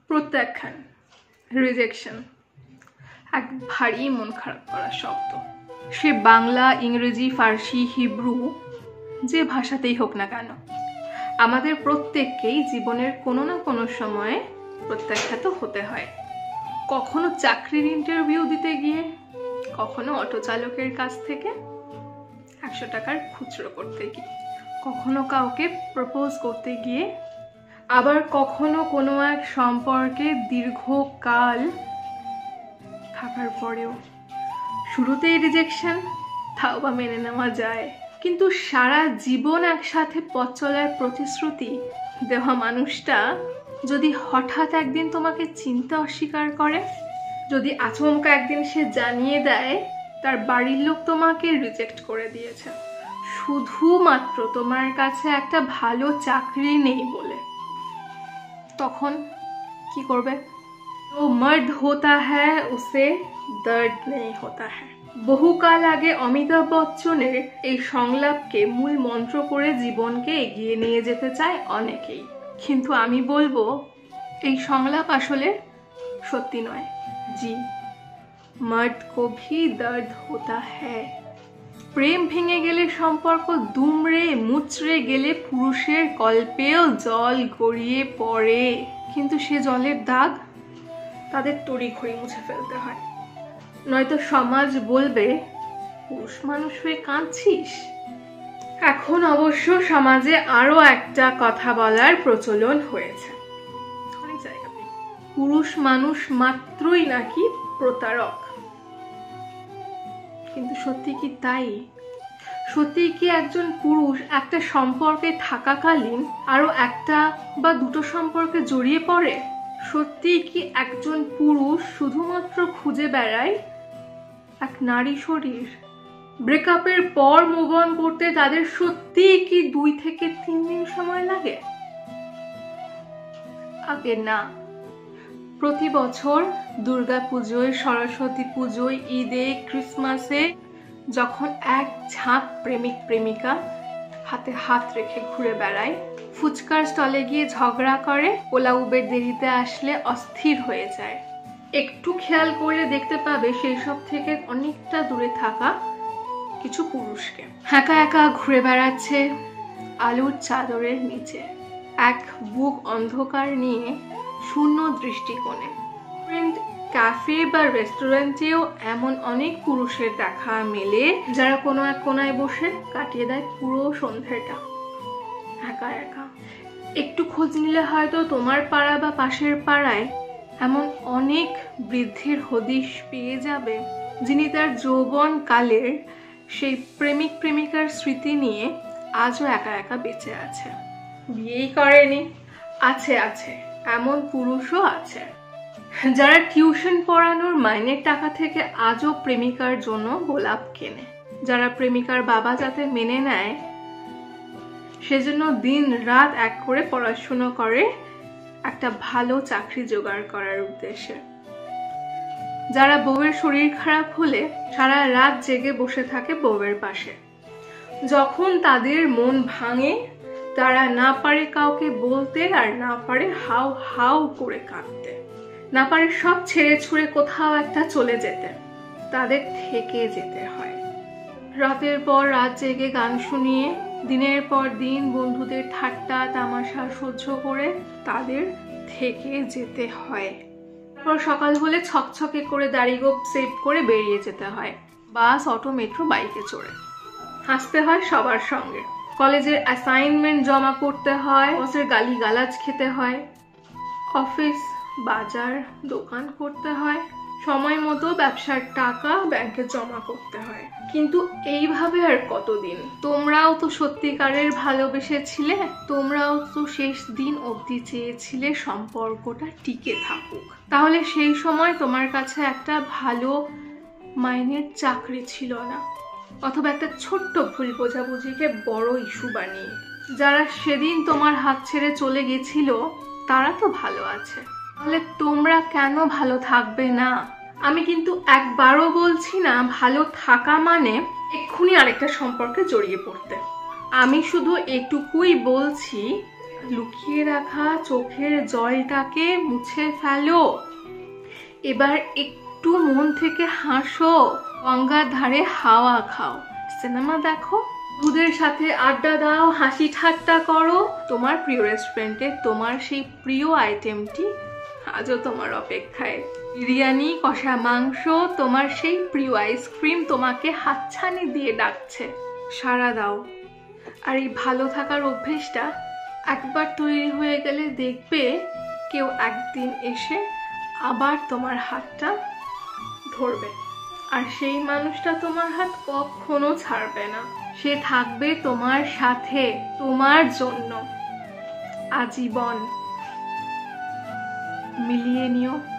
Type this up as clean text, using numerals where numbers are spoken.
প্রত্যাখ্যান, রিজেকশন এক ভারী মন খারাপ করা শব্দ। সে বাংলা, ইংরেজি, ফার্সি, হিব্রু যে ভাষাতেই হোক না কেন, আমাদের প্রত্যেককেই জীবনের কোনো না কোনো সময়ে প্রত্যাখ্যাত হতে হয়। কখনো চাকরির ইন্টারভিউ দিতে গিয়ে, কখনো অটো চালকের কাছ থেকে 100 টাকার খুচরো করতে গিয়ে, কখনো কাউকে প্রপোজ করতে গিয়ে, আবার কখনো কোনো এক সম্পর্কে দীর্ঘকাল থাকার পরেও। শুরুতেই রিজেকশন, তাও বা মেনে নেওয়া যায়, কিন্তু সারা জীবন একসাথে পথ চলার প্রতিশ্রুতি দেওয়া মানুষটা যদি হঠাৎ একদিন তোমাকে চিনতে অস্বীকার করে, যদি আচমকা একদিন সে জানিয়ে দেয় তার বাড়ির লোক তোমাকে রিজেক্ট করে দিয়েছে শুধুমাত্র তোমার কাছে একটা ভালো চাকরি নেই বলে, তখন কি করবে? তো মর্দ হোতা হ্যায় উসে দর্দ নেই হোতা হ্যায়। বহুকাল আগে অমিতাভ বচ্চনের এই সংলাপকে মূল মন্ত্র করে জীবনকে এগিয়ে নিয়ে যেতে চায় অনেকেই, কিন্তু আমি বলবো এই সংলাপ আসলে সত্যি নয়। জি, মর্দ কো ভি দর্দ হোতা হ্যায়। প্রেম ভেঙে গেলে, সম্পর্ক দুমড়ে মুচড়ে গেলে পুরুষের কল্পেও জল গড়িয়ে পড়ে, কিন্তু সে জলের দাগ তাদের তড়িঘড়ি মুছে ফেলতে হয়, নয়তো সমাজ বলবে পুরুষ মানুষ হয়ে কাঁদছিস। এখন অবশ্য সমাজে আরো একটা কথা বলার প্রচলন হয়েছে অনেক জায়গাতে, পুরুষ মানুষ মাত্রই নাকি প্রতারক। কিন্তু সত্যি কি তাই? সত্যি কি একজন পুরুষ একটা সম্পর্কে থাকাকালীন আরো একটা বা দুটো সম্পর্কে জড়িয়ে পড়ে? সত্যি কি একজন পুরুষ শুধুমাত্র খুঁজে বেড়ায় এক নারী শরীর? ব্রেকআপের পর মুভ অন করতে তাদের সত্যি কি 2 থেকে 3 দিন সময় লাগে? আগে না। প্রতি বছর দুর্গাপুজোয়, সরস্বতী পুজোয়, ঈদে, ক্রিসমাসে যখন এক ঝাঁক প্রেমিক প্রেমিকা হাতে হাত রেখে ঘুরে বেড়ায়, ফুচকার স্টলে গিয়ে ঝগড়া করে, ওলা উবের দেরিতে আসলে অস্থির হয়ে যায়, একটু খেয়াল করলে দেখতে পাবে সেই সব থেকে অনেকটা দূরে থাকা কিছু পুরুষকে একা একা ঘুরে বেড়াচ্ছে আলোর চাদরের নিচে, এক বুক অন্ধকার নিয়ে শূন্য দৃষ্টিকোণে। ক্যাফে বা রেস্টুরেন্টেও এমন অনেক পুরুষের দেখা মেলে যারা কোনো এক কোনায় বসে কাটিয়ে দেয় পুরো সন্ধ্যাটা একা একা। একটু খোঁজ নিলে হয়তো তোমার পাড়া বা পাশের পাড়ায় এমন অনেক বৃদ্ধির হদিশ পেয়ে যাবে যিনি তার যৌবন কালের সেই প্রেমিক প্রেমিকার স্মৃতি নিয়ে আজও একা একা বেঁচে আছে, বিয়েই করেনি। আছে আছে, এমন পুরুষও আছে যারা টিউশন পড়ানোর মাইনের টাকা থেকে আজও প্রেমিকার জন্য গোলাপ কেনে, যারা প্রেমিকার বাবা যাতে মেনে নেয় সেজন্য দিন রাত এক করে পড়াশুনো করে একটা ভালো চাকরি জোগাড় করার উদ্দেশ্যে, যারা বউয়ের শরীর খারাপ হলে সারা রাত জেগে বসে থাকে বউয়ের পাশে, যখন তাদের মন ভাঙে তারা না পারে কাউকে বলতে, আর না পারে হাউ হাউ করে কাঁদতে, না পারে সব ছেড়ে ছুড়ে কোথাও একটা চলে যেতে, তাদের থেকে যেতে হয়। রাতের পর রাত জেগে গান শুনিয়ে, দিনের পর দিন বন্ধুদের ঠাট্টা তামাশা সহ্য করে তাদের থেকে যেতে হয়। তারপর সকাল হলে ছকছকে করে দাড়িগোপ সেভ করে বেরিয়ে যেতে হয়, বাস, অটো, মেট্রো, বাইকে চড়ে। হাসতে হয় সবার সঙ্গে, কলেজের অ্যাসাইনমেন্ট জমা করতে হয়, বসের গালি গালাজ খেতে হয়, অফিস বাজার দোকান করতে হয়, সময় মতো ব্যবসার টাকা ব্যাংকে জমা করতে হয়। কিন্তু এইভাবে আর কতদিন? তোমরাও তো সত্যিকারের ভালোবেসেছিলে, তোমরাও তো শেষ দিন অবধি চেয়েছিলে সম্পর্কটা টিকে থাকুক। তাহলে সেই সময় তোমার কাছে একটা ভালো মাইনের চাকরি ছিল না, অথবা একটা ছোট্ট ভুল বোঝাবুঝিকে বড় ইস্যু বানিয়ে যারা সেদিন তোমার হাত ছেড়ে চলে গেছিল তারা তো ভালো আছে, তাহলে তোমরা কেন ভালো থাকবে না? আমি কিন্তু একবারও বলছি না ভালো থাকা মানে এক্ষুনি আরেকটা সম্পর্কে জড়িয়ে পড়তে। আমি শুধু এটুকুই বলছি লুকিয়ে রাখা চোখের জলটাকে মুছে ফেলো। এবার একটু মন থেকে হাসো, গঙ্গার ধারে হাওয়া খাও, সিনেমা দেখো, বন্ধুদের সাথে আড্ডা দাও, হাসি ঠাট্টা করো। তোমার প্রিয় রেস্টুরেন্টে তোমার সেই প্রিয় আইটেমটি আজও তোমার অপেক্ষায়। বিরিয়ানি, কষা মাংস, তোমার সেই প্রিয় আইসক্রিম তোমাকে হাতছানি দিয়ে ডাকছে। সাড়া দাও। আর এই ভালো থাকার অভ্যেসটা একবার তৈরি হয়ে গেলে দেখবে কেউ একদিন এসে আবার তোমার হাতটা ধরবে, আর সেই মানুষটা তোমার হাত কখনো ছাড়বে না। সে থাকবে তোমার সাথে, তোমার জন্য আজীবন। মিলিয়ে নিও।